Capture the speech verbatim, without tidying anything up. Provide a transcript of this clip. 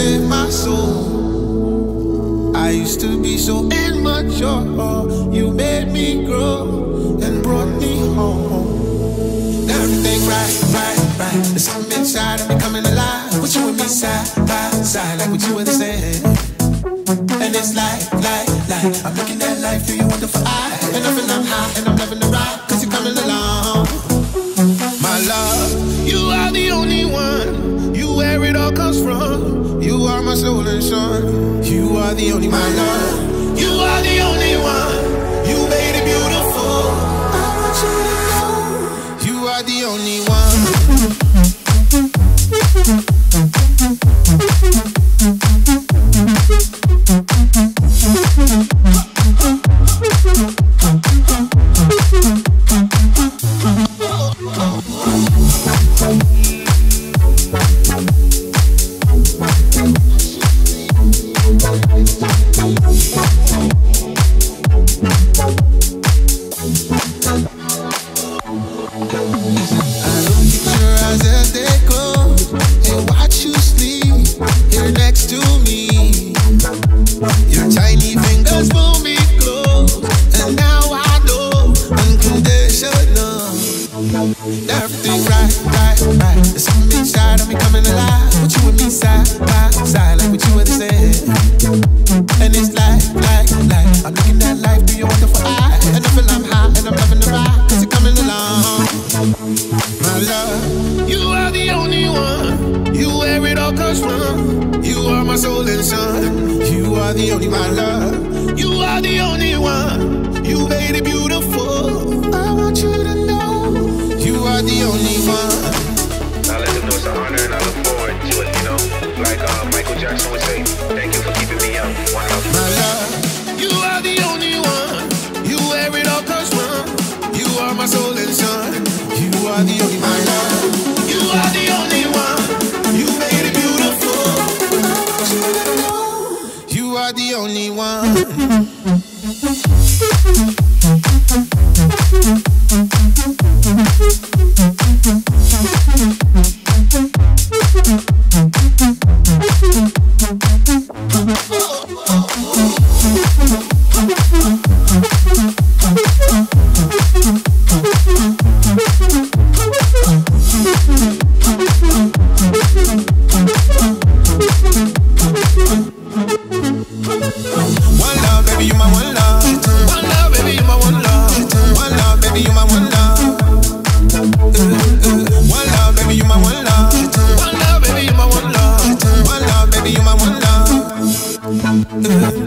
saved my soul. I used to be so immature. You made me grow and brought me home. Everything right, right, right. There's something inside of me coming alive. With you and me side by side, like what you were saying. And it's like, like, like I'm looking at life through your wonderful eyes. And I feel I'm high and I'm loving the ride, cause you're coming along. My love, you are the only one. You where it all comes from. You are my soul and sun. You are the only my love. You are the only one. You made it beautiful. I want you to know you are the only one. Everything right, right, right. There's something inside of me coming alive. With you and me side by side, like what you were saying. And it's like, like, like I'm looking at life through your wonderful eyes. And I feel I'm high and I'm loving the ride, cause you're coming along. My love, you are the only one. You where it all comes from. You are my soul and sun. You are the only my love. You are the only one. You made it beautiful. I want you to know you are the only one. I let them know it's an honor and I look forward to it, you know. Like uh, Michael Jackson would say, thank you for keeping me young. One love. My love, you are the only one. You where it all comes from. You are my soul and sun. You are the only my love. You are the only one. You made it beautiful. I want you to know you are the only one. Uh